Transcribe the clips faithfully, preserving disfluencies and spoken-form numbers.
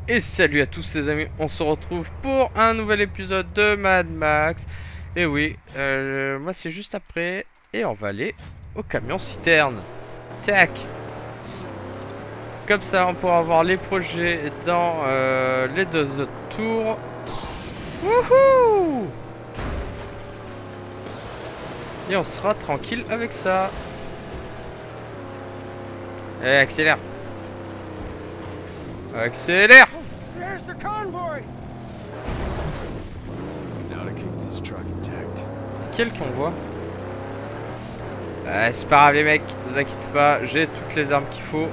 Et salut à tous les amis, on se retrouve pour un nouvel épisode de Mad Max. Et oui, euh, moi c'est juste après. Et on va aller au camion citerne. Tac. Comme ça on pourra voir les projets dans euh, les deux autres tours. Wouhou! Et on sera tranquille avec ça. Et accélère. Accélère. Quel convoi? euh, C'est pas grave les mecs, vous inquiétez pas, j'ai toutes les armes qu'il faut.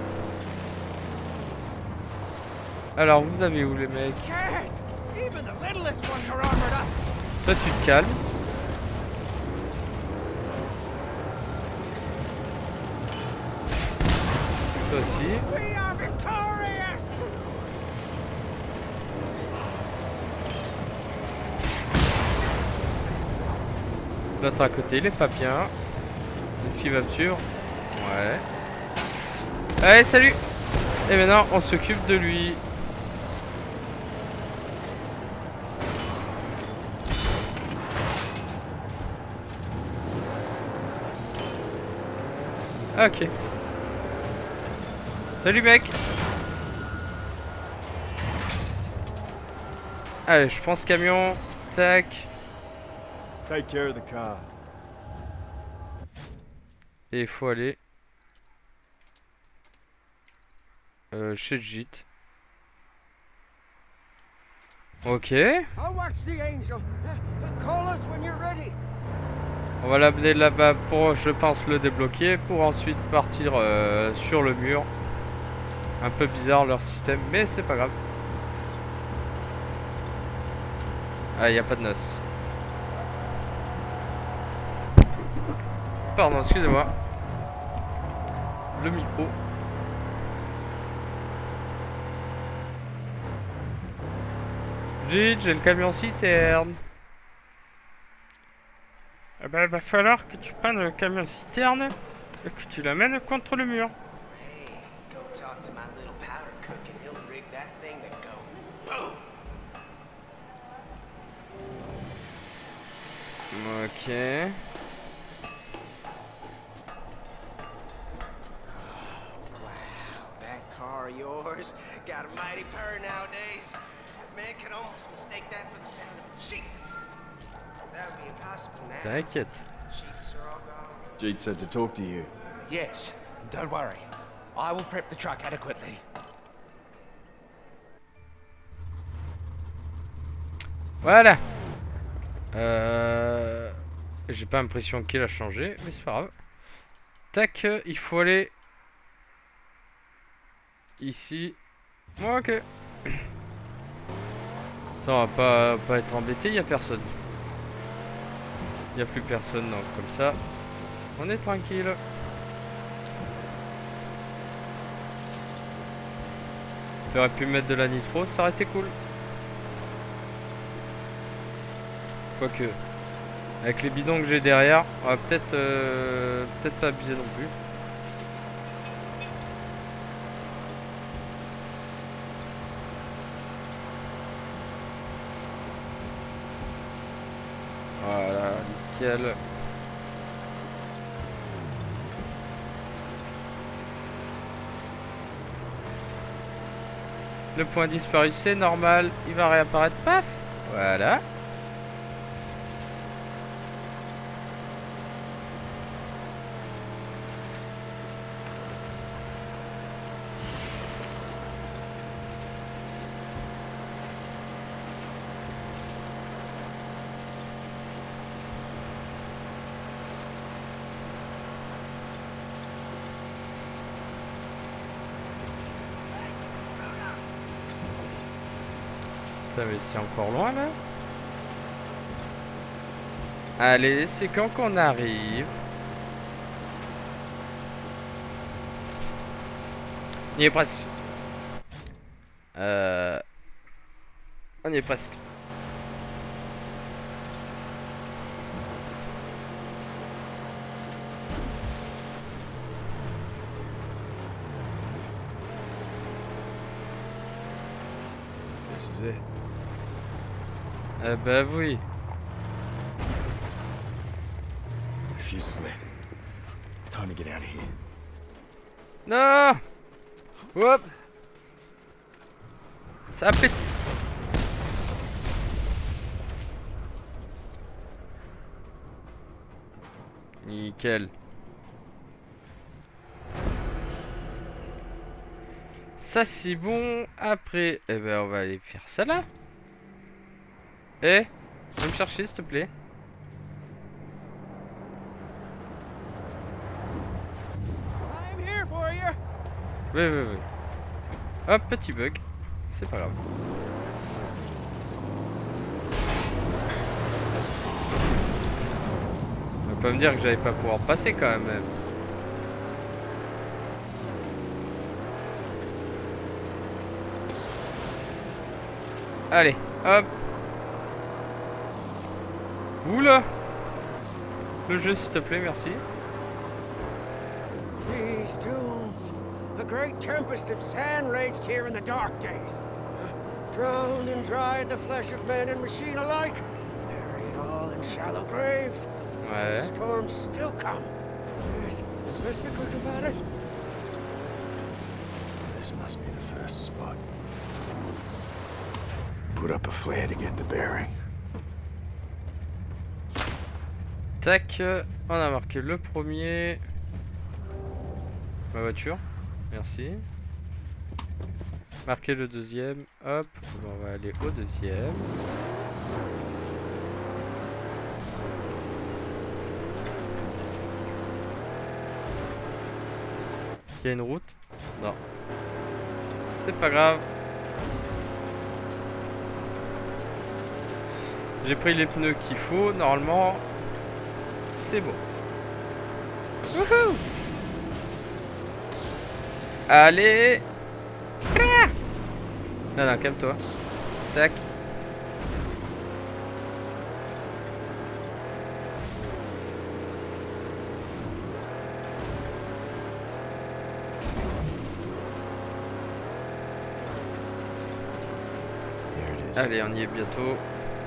Alors vous avez où les mecs? Toi tu te calmes. Toi aussi. L'autre à côté il est pas bien. Est-ce qu'il va me suivre? Ouais. Allez salut. Et maintenant on s'occupe de lui. Ok. Salut mec. Allez je prends ce camion. Tac. Take care of the car. Et il faut aller euh, chez Jit. Ok. On va l'amener là-bas pour, je pense, le débloquer. Pour ensuite partir euh, sur le mur. Un peu bizarre leur système, mais c'est pas grave. Ah, il n'y a pas de noces. Pardon, excusez-moi. Le micro. Jit, j'ai le camion citerne. Eh ben, il va falloir que tu prennes le camion citerne et que tu l'amènes contre le mur. Ok. Yours got a mighty purr nowadays. Man can almost mistake that for the sound of a sheep. That would be impossible now. T'inquiète. Sheeps are all gone. Jeet said to talk to you. Yes, don't worry. I will prep the truck adequately. Voilà. Euh... J'ai pas l'impression qu'il a changé, mais c'est pas grave. Tac, il faut aller ici. Ok. Ça on va pas, pas être embêté, il y a personne. Il y a plus personne, donc comme ça, on est tranquille. J'aurais pu mettre de la nitro, ça aurait été cool. Quoique, avec les bidons que j'ai derrière, on va peut-être euh, peut-être pas abuser non plus. Voilà, nickel. Le point disparu, c'est normal. Il va réapparaître. Paf. Voilà. Ça, mais c'est encore loin là. Allez, c'est quand qu'on arrive. On y est presque. Euh... On y est presque. This is it. Eh ben oui. The fuse is lit. Time to get out of here. Non. Hop. Ça pète. Nickel. Ça c'est bon. Après, eh ben on va aller faire ça là. Eh, viens me chercher s'il te plaît. I'm here for you. Oui, oui, oui. Hop, petit bug. C'est pas grave. On va pas me dire que j'allais pas pouvoir passer quand même. Allez, hop. Oula. Le jeu s'il te plaît, merci. These dunes. A great tempest of sand raged here in the dark days. Drowned and dried the flesh of man and machine alike. Buried all in shallow graves. Ouais. The storms still come. Yes, let's be quick about it. This must be the first spot. Put up a flare to get the bearing. Tac, on a marqué le premier. Ma voiture, merci. Marquer le deuxième, hop, on va aller au deuxième. Il y a une route? Non. C'est pas grave. J'ai pris les pneus qu'il faut, normalement. C'est bon. Wouhou! Allez! Ah! Non, non, calme-toi. Tac. Allez, on y est bientôt.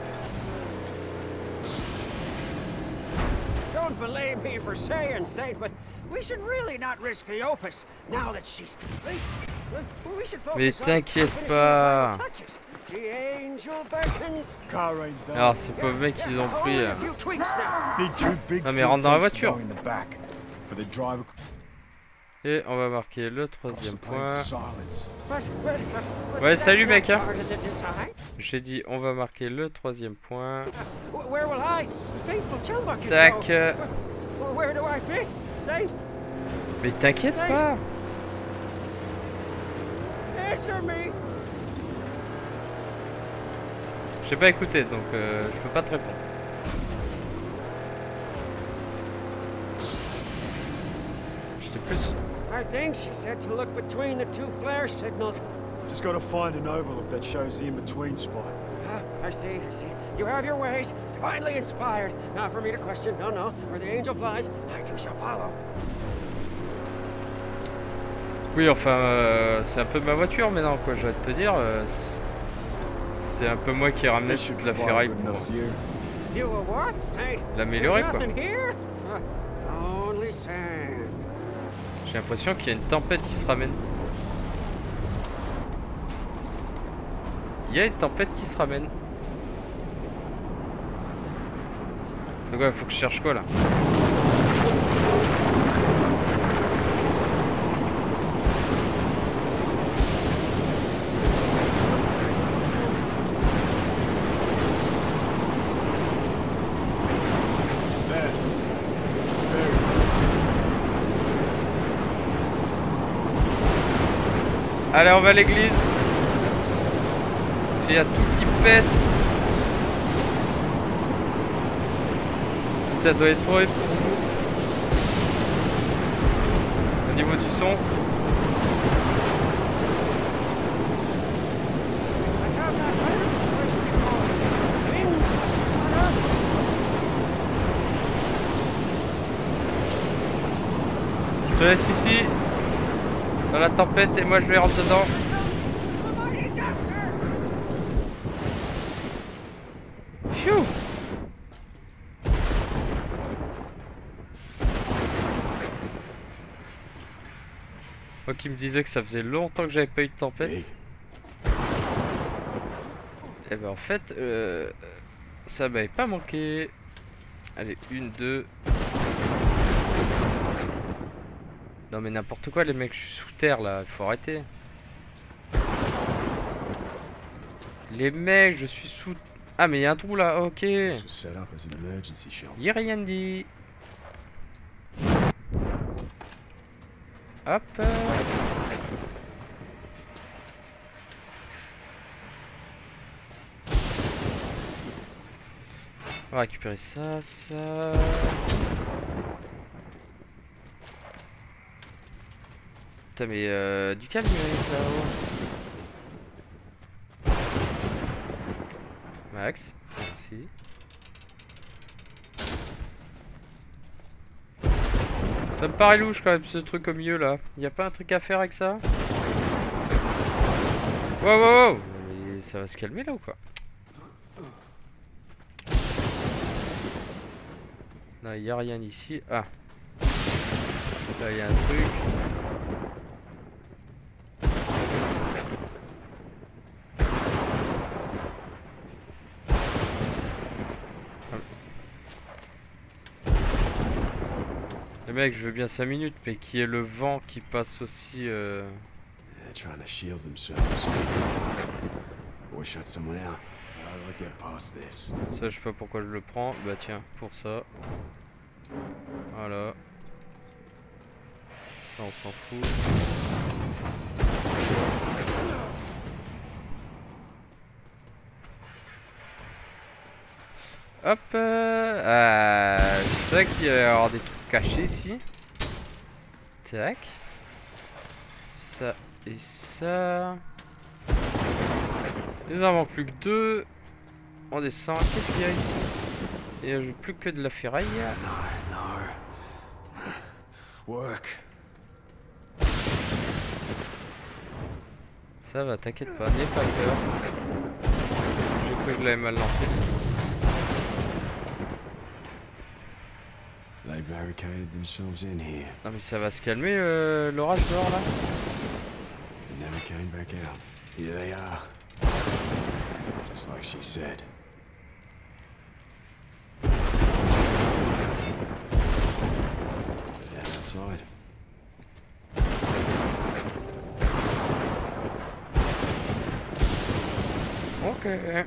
Don't believe me for saying, Saint, but we should really not risk the Opus now that she's complete. We should Mais focus on t'inquiète finishing pas. the final touches. The angel beckons. Car ain't done. Alors, ces pauvres mecs, ils ont pris. Only euh, a few tweaks now. Need two big Non, mais fuel rentre dans la tanks to voiture. go in the back. For the driver. Et on va marquer le troisième Across the plains point. of silence. But, but, but Ouais, that's salut, not mec, hein. part of the design. J'ai dit, on va marquer le troisième point. Wh- Where will I, the faithful Chumbucket, Tac. go? euh, Wh- Where do I fit, Saint? Mais t'inquiète pas. Answer me. J'ai pas écouté, donc euh, je peux pas te répondre. J'étais plus. I think she said to look between the two flare signals. Just gotta find an overlook that shows the in-between spot. Ah, I see, I see. You have your ways, divinely inspired. Not for me to question, no, no. Where the angel flies, I too shall follow. Oui, enfin, euh, c'est un peu ma voiture maintenant, quoi. Je vais te dire. euh, c'est un peu moi qui ai ramené This should toute la provide ferraille good pour enough view. You a what, Saint? l'améliorer, There's quoi. nothing here? Uh, only sand. J'ai l'impression qu'il y a une tempête qui se ramène. Il y a une tempête qui se ramène. Donc ouais, faut que je cherche quoi là? There. There. Allez, on va à l'église. Parce qu'il y a tout qui pète. Ça doit être trop pour vous. Au niveau du son. I have not heard of this place before. Winds on earth. Je te laisse ici. Dans la tempête et moi je vais rentrer dedans. The mighty Deathner. Phew. Moi qui me disais que ça faisait longtemps que j'avais pas eu de tempête. Hey. Et ben en fait, euh, ça m'avait pas manqué. Allez, une, deux. Non mais n'importe quoi les mecs, je suis sous terre là, il faut arrêter. Les mecs, je suis sous... Ah mais il y a un trou là, ok. This was set up as an emergency shelter. Y'a rien dit. Hop. On va récupérer ça, ça. Putain mais euh, du calme là-haut. Max, merci. Ça me paraît louche quand même ce truc au milieu là. Y a pas un truc à faire avec ça? Wow wow wow. Mais ça va se calmer là ou quoi? Non, y a rien ici. Ah. Là y a un truc. Les mecs, je veux bien cinq minutes, mais qui est le vent qui passe aussi. Euh... They're trying to shield themselves. Or shut someone out. How do I get past this? Ça, je sais pas pourquoi je le prends. Bah tiens, pour ça. Voilà. Ça, on s'en fout. Hop. Euh, euh, je sais qu'il va y avoir des trucs cachés ici. Tac. Ça et ça. Il en manque plus que deux. On descend. Qu'est-ce qu'il y a ici? Il n'y a plus que de la ferraille. No, no. Work. Ça va, t'inquiète pas, n'aie pas peur. J'ai cru que je l'avais mal lancé. They barricaded themselves in here. Non mais ça va se calmer euh, l'orage dehors là. They never came back out. Here they are. Just like she said. They're down outside. Ok.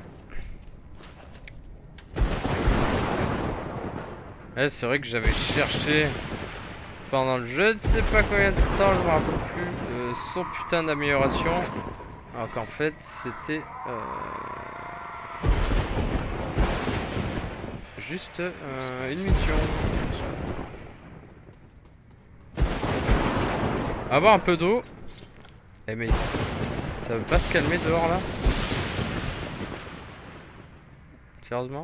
Ouais, c'est vrai que j'avais cherché pendant le jeu, je ne sais pas combien de temps, je me rappelle plus, euh, son putain d'amélioration. Alors qu'en fait, c'était euh, juste euh, une mission. Avoir un peu d'eau. Eh mais ça veut pas se calmer dehors là? Sérieusement?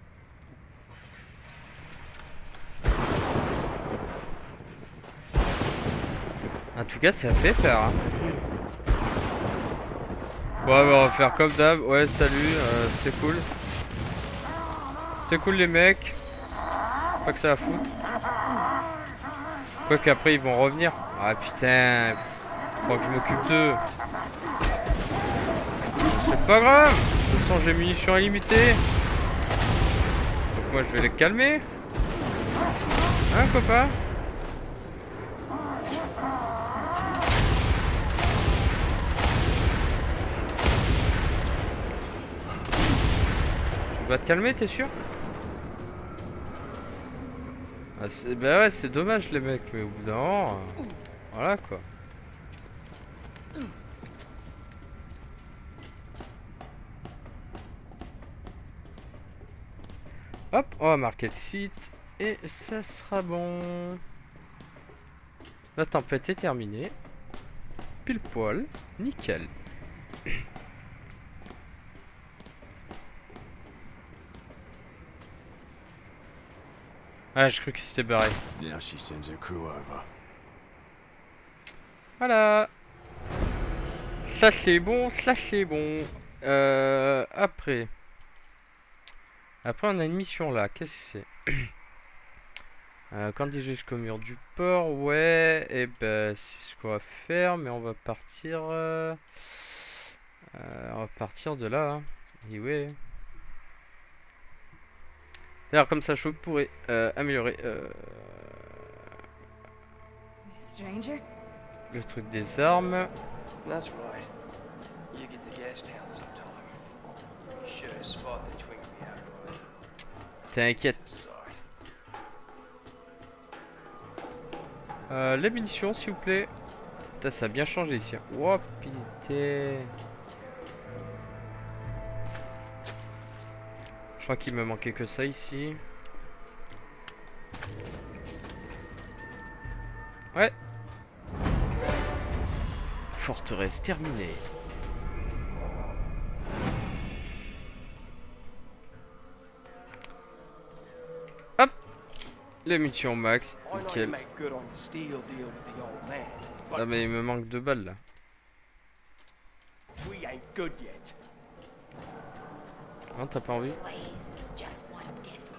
En tout cas, ça fait peur. Hein. Ouais, bah, on va faire comme d'hab. Ouais, salut, euh, c'est cool. C'était cool, les mecs. Pas que ça va foutre. Quoi qu'après, ils vont revenir. Ah putain, faut que je m'occupe d'eux. C'est pas grave. De toute façon, j'ai munitions illimitées. Donc, moi, je vais les calmer. Hein, copain? Tu vas te calmer, t'es sûr? Ah, bah ouais, c'est dommage les mecs, mais au bout d'un moment, euh, voilà quoi. Hop, on va marquer le site et ça sera bon. La tempête est terminée. Pile poil, nickel. Ah, je crois que c'était barré. Now she sends her crew over. Voilà. Ça c'est bon, ça c'est bon. Euh, après. Après on a une mission là, qu'est-ce que c'est? euh, Candidat jusqu'au mur du port, ouais, et ben c'est ce qu'on va faire, mais on va partir... Euh, euh, on va partir de là, hein. Et ouais. D'ailleurs comme ça je pourrais euh, améliorer euh, Stranger? le truc des armes. That's right. You get to Gastown sometime. You sure spot the twink me out of it. T'inquiète. It's a sight. Euh, les munitions s'il vous plaît. Putain, ça a bien changé ici. Oh putain. Je crois qu'il me manquait que ça ici. Ouais. Forteresse terminée. Hop. Les munitions max. I know you Nickel. make good on your steel deal with the old man, Ah but mais il me manque deux balles là. we ain't good yet. Non, t'as pas envie? Please, it's just one death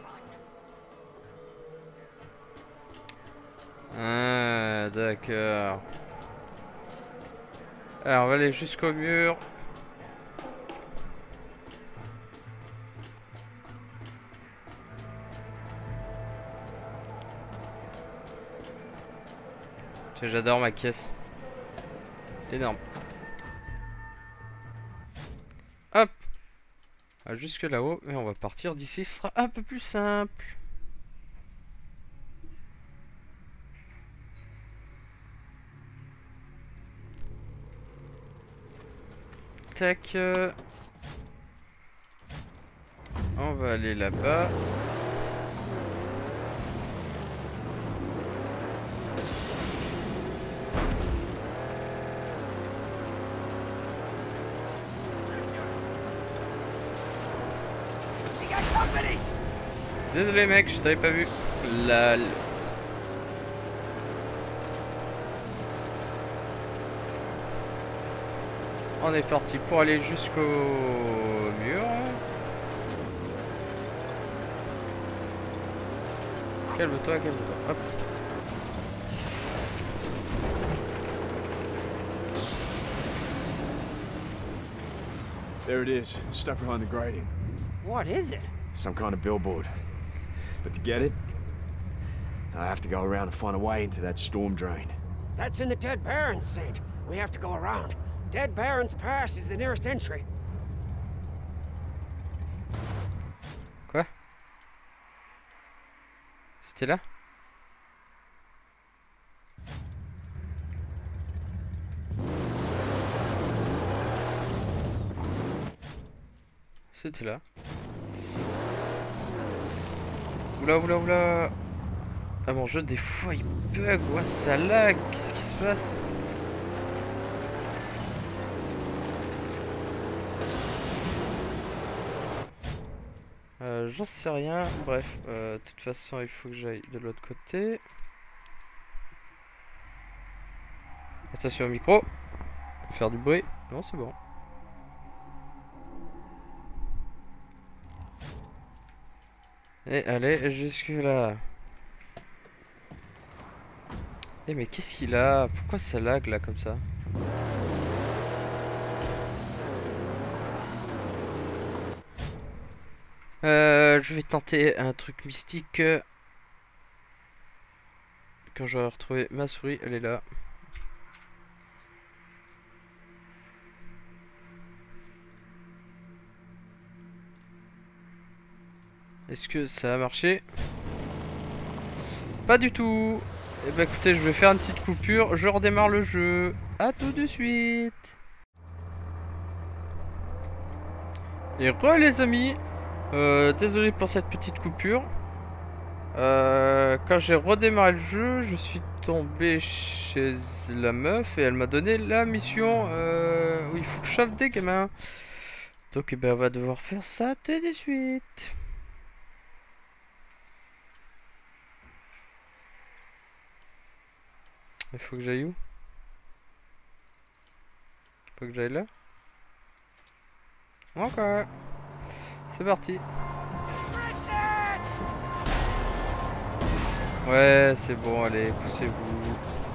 run. Ah, d'accord. Alors, on va aller jusqu'au mur. Tu sais, j'adore ma caisse. Énorme. Hop. Ah, jusque là-haut. Mais on va partir d'ici. Ce sera un peu plus simple. Tac. euh, On va aller là-bas. Désolé mec, je t'avais pas vu. Lal. On est parti pour aller jusqu'au mur. Calme-toi, calme-toi. Hop. There it is, stuck behind the grating. What is it? Some kind of billboard. But to get it, I have to go around and find a way into that storm drain. That's in the Dead Barrens, Saint. We have to go around. Dead Barrens Pass is the nearest entry. Quoi? C'était là? C'était là. Oula oula oula. Ah mon jeu des fois il bug, ouais ça lag, qu'est-ce qui se passe? Euh, j'en sais rien, bref, euh, de toute façon il faut que j'aille de l'autre côté. Attention au micro, faire du bruit, non c'est bon. Et allez, jusque là. Eh mais qu'est-ce qu'il a? Pourquoi ça lag là comme ça? Euh, je vais tenter un truc mystique. Quand j'aurai retrouvé ma souris, elle est là. Est-ce que ça a marché? Pas du tout. Eh ben écoutez, je vais faire une petite coupure. Je redémarre le jeu. À tout de suite. Et re les amis. Euh, désolé pour cette petite coupure. Euh, quand j'ai redémarré le jeu, je suis tombé chez la meuf et elle m'a donné la mission euh, où il faut que je sauve des gamins. Donc eh ben, on va devoir faire ça tout de suite. Il faut que j'aille où? Faut que j'aille là? Ok. C'est parti. Ouais, c'est bon, allez, poussez-vous.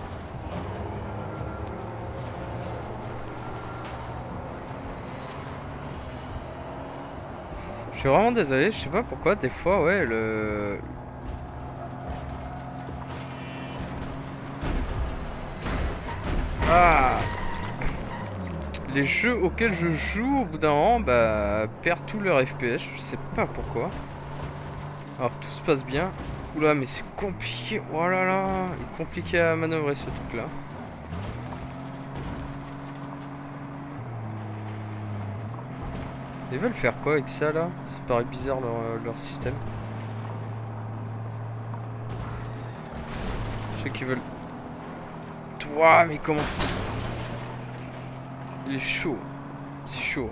Je suis vraiment désolé, je sais pas pourquoi, des fois, ouais, le... Ah, les jeux auxquels je joue, au bout d'un moment, bah, perdent tout leur F P S, je sais pas pourquoi. Alors tout se passe bien. Oula, mais c'est compliqué, oh là là, il est compliqué à manœuvrer ce truc-là. Ils veulent faire quoi avec ça là? Ça paraît bizarre leur, leur système. Je sais qu'ils veulent... Toi, mais comment c'est... Il est chaud. C'est chaud.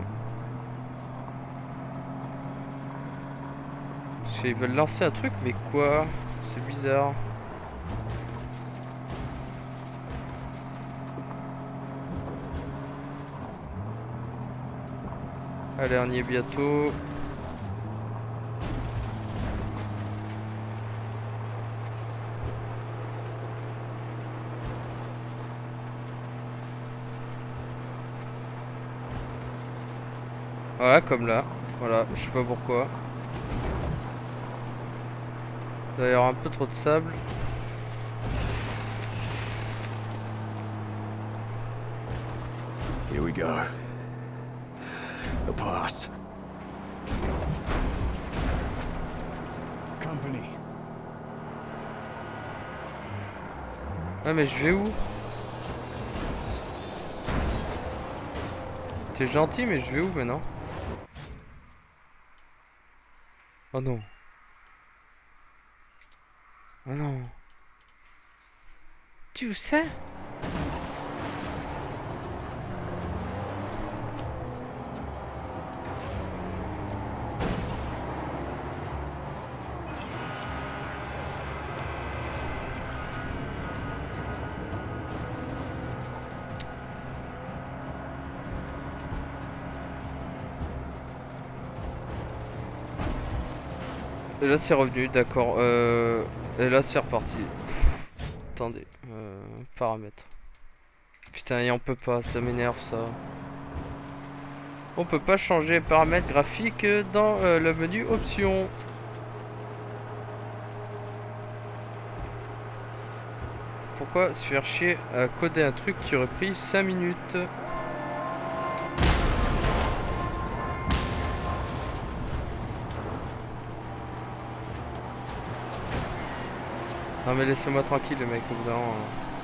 Parce qu'ils veulent lancer un truc, mais quoi? C'est bizarre. Allez, on y est bientôt. Voilà, comme là. Voilà, je sais pas pourquoi. Il doit y avoir un peu trop de sable. Here we go. The pass. Company. Ouais, mais je vais où? T'es gentil, mais je vais où maintenant? Oh non. Oh non. Tu sais? Et là c'est revenu, d'accord. Euh... Et là c'est reparti. Pff, attendez. Euh... Paramètres. Putain, et on peut pas, ça m'énerve ça. On peut pas changer les paramètres graphiques dans euh, le menu options. Pourquoi se faire chier à coder un truc qui aurait pris cinq minutes? Non mais laissez-moi tranquille les mecs, au bout d'un moment.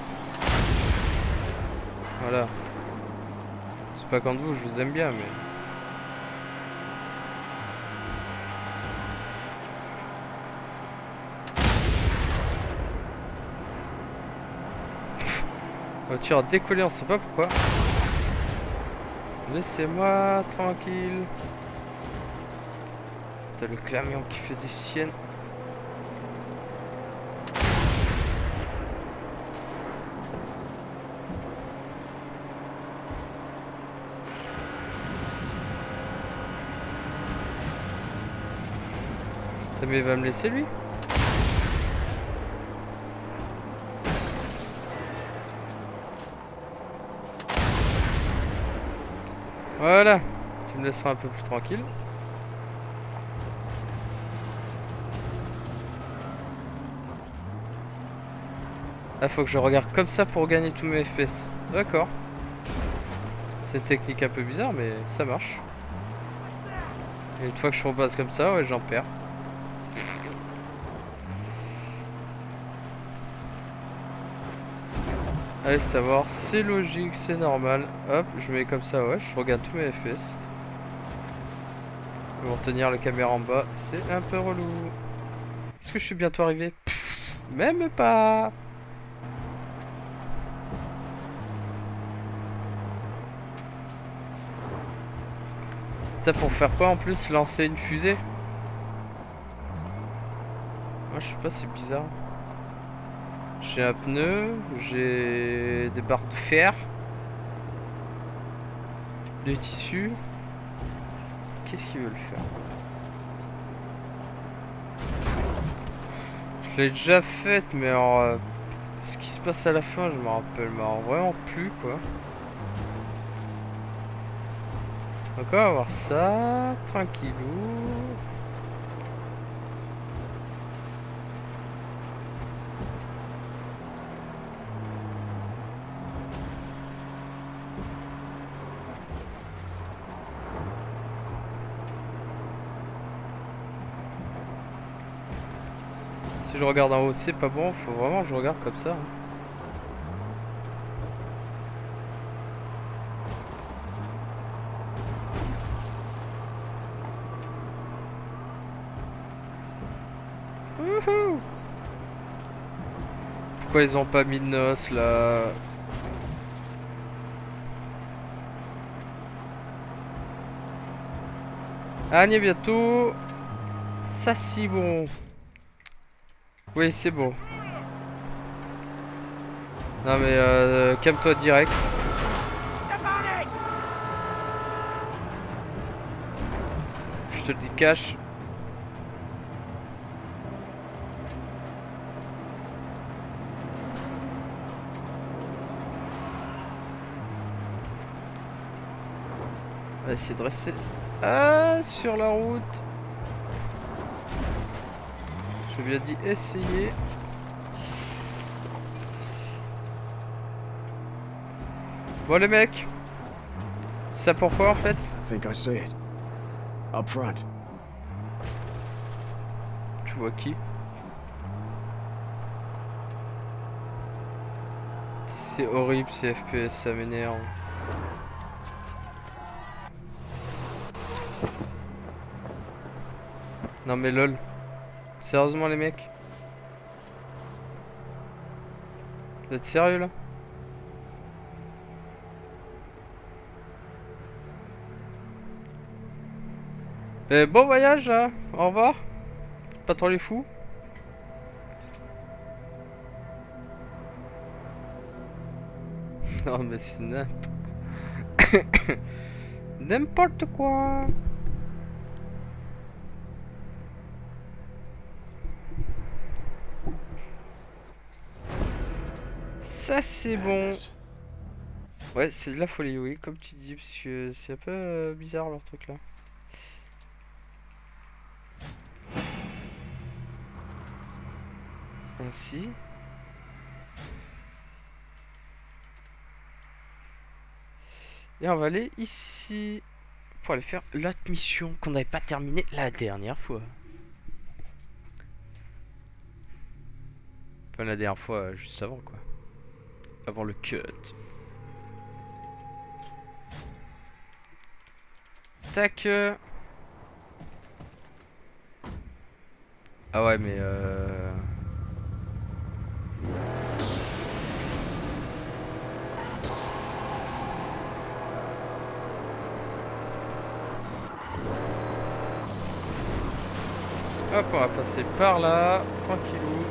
Voilà. C'est pas contre vous, je vous aime bien mais... La voiture a décollé, on sait pas pourquoi. Laissez-moi tranquille. T'as le camion qui fait des siennes. Mais il va me laisser lui? Voilà, tu me laisseras un peu plus tranquille. Ah, faut que je regarde comme ça pour gagner tous mes F P S. D'accord. C'est une technique un peu bizarre, mais ça marche. Et une fois que je repasse comme ça, ouais, j'en perds. Allez savoir, c'est logique, c'est normal. Hop, je mets comme ça, ouais, je regarde tous mes F P S. Pour tenir la caméra en bas, c'est un peu relou. Est-ce que je suis bientôt arrivé? Pff, même pas. Ça pour faire quoi en plus? Lancer une fusée? Moi je sais pas, c'est bizarre. J'ai un pneu, j'ai des barres de fer, des tissus. Qu'est-ce qu'ils veulent faire? Je l'ai déjà faite, mais alors, euh, ce qui se passe à la fin, je me rappelle mais alors, vraiment plus quoi. Donc on va voir ça, tranquillou. Si je regarde en haut, c'est pas bon, faut vraiment que je regarde comme ça. Wouhou! Pourquoi ils ont pas mis de noces là? Ah, on y est bientôt. Ça c'est bon. Oui, c'est bon. Non mais euh, calme-toi direct. Je te le dis cash. On va essayer de rester ah, sur la route. J'ai bien dit essayer. Bon les mecs, c'est pourquoi en fait? I think I see it. Up front. Tu vois qui? C'est horrible ces F P S, ça m'énerve. Non mais lol. Sérieusement les mecs? Vous êtes sérieux là? Et bon voyage hein. Au revoir. Pas trop les fous. Non mais c'est n'importe n'importe quoi. Ça c'est bon. Ouais, c'est de la folie, oui, comme tu dis, parce que c'est un peu euh, bizarre leur truc là. Ainsi. Et on va aller ici pour aller faire l'autre mission qu'on n'avait pas terminée la dernière fois. Enfin la dernière fois, juste avant quoi. Avant le cut. Tac. Ah ouais mais euh... hop, on va passer par là, tranquillou.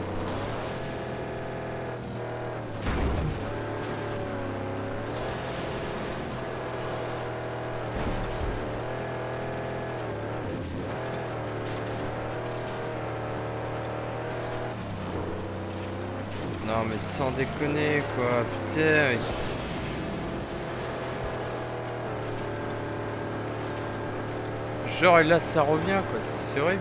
Non mais sans déconner quoi, putain. Genre et là ça revient quoi, c'est horrible.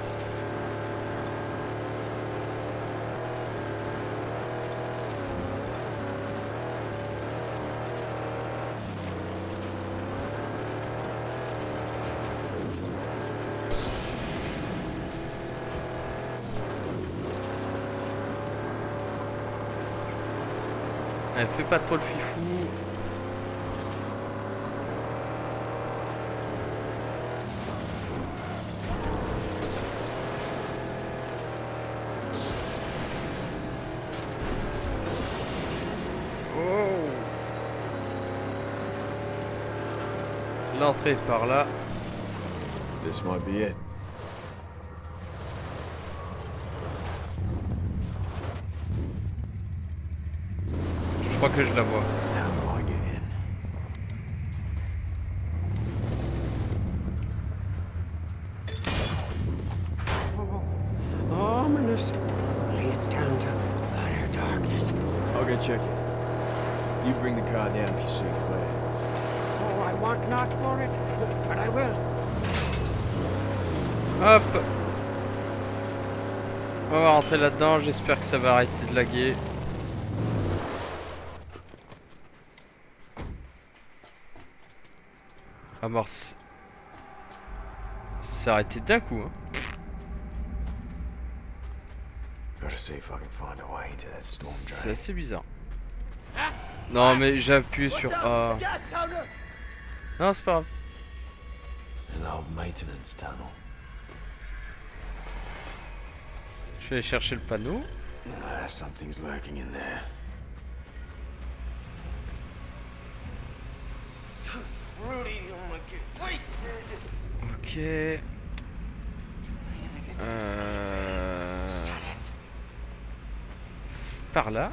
Elle fait pas trop le fifou. Oh. L'entrée est par là. This might be it. Je crois que je la vois. Now I get in. Ominous. check it. You bring the car down if you see it clear. Oh, I want not for it, but I will. Hop. On va rentrer là-dedans, j'espère que ça va arrêter de laguer. Amorce. Ça a arrêté d'un coup, hein. C'est assez bizarre. Non mais j'ai appuyé sur A. Non c'est pas grave. Je vais aller chercher le panneau. Ok. Euh... Par là.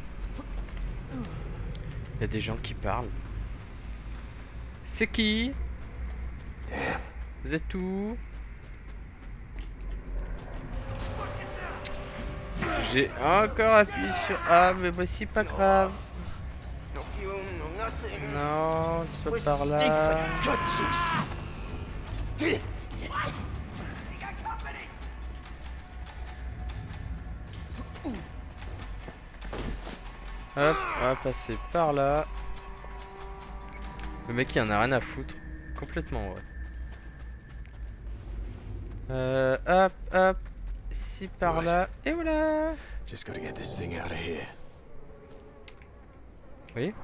Il y a des gens qui parlent. C'est qui? Vous êtes où? J'ai encore appuyé sur A, mais bah c'est pas grave. Non, c'est pas par là. Hop, on va passer par là. Le mec il en a rien à foutre. Complètement ouais. Euh, hop, hop. Si par là. Et voilà. Just gotta get this thing out of here. Oui.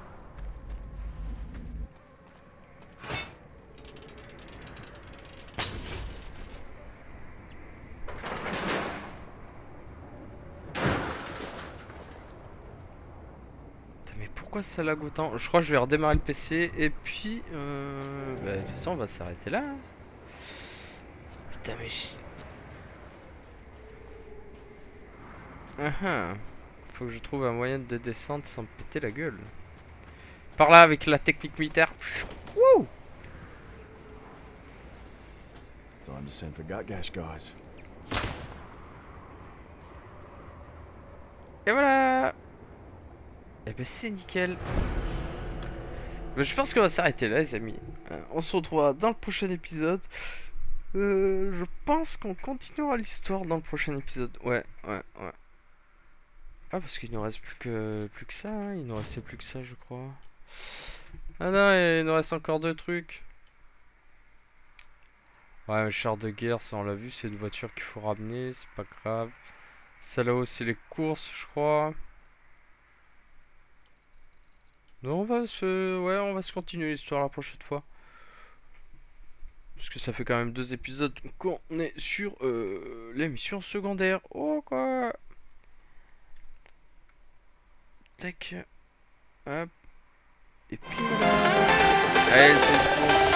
Pourquoi ça lag autant? Je crois que je vais redémarrer le P C et puis euh... bah, de toute façon on va s'arrêter là. Putain mais chi... uh -huh. Faut que je trouve un moyen de descendre sans me péter la gueule. Par là avec la technique militaire. Wouh! Time to send for Gutgash, guys. Et voilà. Et ben c'est nickel. Ben, je pense qu'on va s'arrêter là les amis. Euh, on se retrouvera dans le prochain épisode. Euh, je pense qu'on continuera l'histoire dans le prochain épisode. Ouais, ouais, ouais. Ah parce qu'il nous reste plus que plus que ça. Hein. Il nous restait plus que ça je crois. Ah non, il nous reste encore deux trucs. Ouais, le char de guerre, ça on l'a vu, c'est une voiture qu'il faut ramener, c'est pas grave. Ça là-haut c'est les courses je crois. Non, on va se... Ouais, on va se continuer l'histoire la prochaine fois. Parce que ça fait quand même deux épisodes qu'on est sur euh, les missions secondaires. Oh, quoi. Tac. Hop. Et puis voilà. Allez, c'est bon.